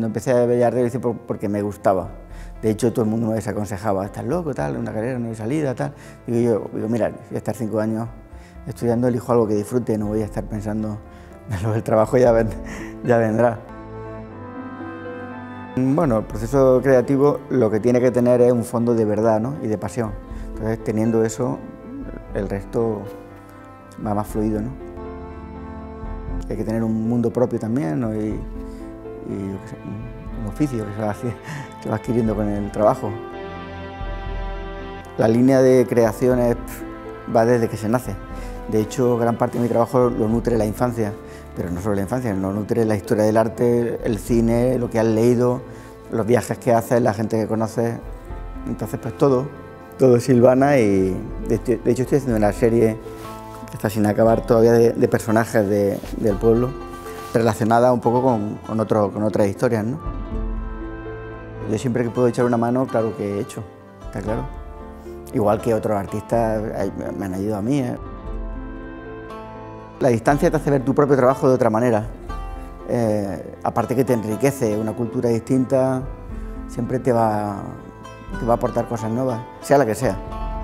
Cuando empecé a Bellas Artes lo hice porque me gustaba. De hecho, todo el mundo me desaconsejaba, estás loco, tal, una carrera, no hay salida, tal. Digo, mira, voy a estar 5 años estudiando, elijo algo que disfrute, no voy a estar pensando en lo del trabajo, ya vendrá. Bueno, el proceso creativo lo que tiene que tener es un fondo de verdad, ¿no? Y de pasión. Entonces, teniendo eso, el resto va más fluido, ¿no? Hay que tener un mundo propio también, ¿no? y un oficio que va adquiriendo con el trabajo. La línea de creación va desde que se nace. De hecho, gran parte de mi trabajo lo nutre la infancia, pero no solo la infancia, lo nutre la historia del arte, el cine, lo que has leído, los viajes que haces, la gente que conoces. Entonces, pues todo silvana y de hecho estoy haciendo una serie que está sin acabar todavía de personajes del pueblo, relacionada un poco con otras historias, ¿no? Yo siempre que puedo echar una mano, claro que he hecho, está claro. Igual que otros artistas me han ayudado a mí. La distancia te hace ver tu propio trabajo de otra manera. Aparte que te enriquece, una cultura distinta siempre te va a aportar cosas nuevas, sea la que sea.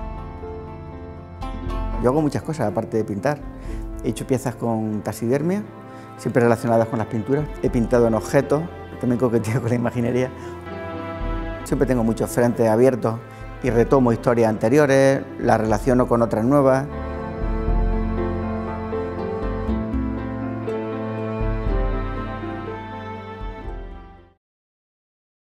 Yo hago muchas cosas aparte de pintar. He hecho piezas con taxidermia, siempre relacionadas con las pinturas. He pintado en objetos, también coqueteo con la imaginería. Siempre tengo muchos frentes abiertos y retomo historias anteriores, las relaciono con otras nuevas.